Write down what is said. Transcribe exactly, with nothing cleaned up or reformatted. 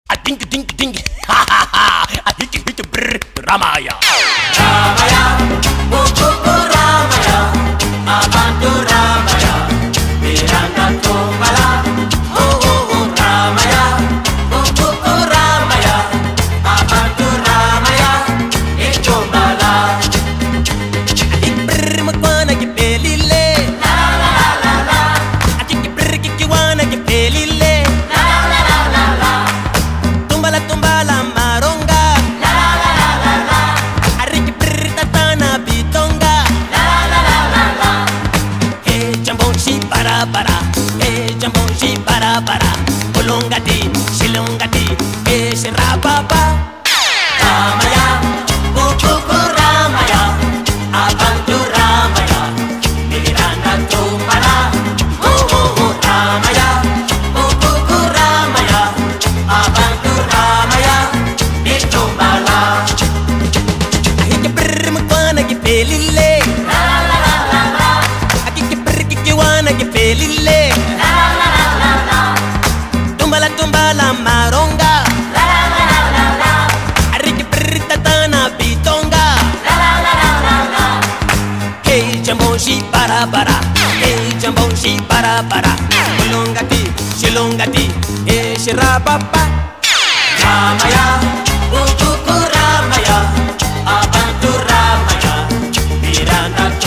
A ding ding ding, ha ha ha. A hit hit brr, Ramaya. Ramaya, buku Ramaya, abantu Ramaya, Miranda Tumbala, oh oh oh Ramaya, buku Ramaya, abantu Ramaya, Itumbala. Adik brr makwana ki pelile, La la la la la, adik brr ki kiwana ki pelile. la la la la la, Tumbala tumbala maronga, la la la la la, adik brr tatana bitonga. la la la la la. Hey jambon shi para para, hey jambon shi para para. Ulongati, shilongati, hey shirapapa. Ramaya, buku Ramaya, abantu Ramaya, Miranda Tumbala, oh oh oh Ramaya, buku Ramaya, abantu Ramaya, Itumbala. Adik brr makwana ki pelile, La la la la la, adik brr ki kiwana ki pelile. la la la la la, Tumbala tumbala maronga, la la la la la, adik brr tatana bitonga. la la la la la. Hey jambon shi para para, hey jambon shi para para. Ulongati, shilongati, hey shirapapa. Ramaya, buku Ramaya, abantu Ramaya, Miranda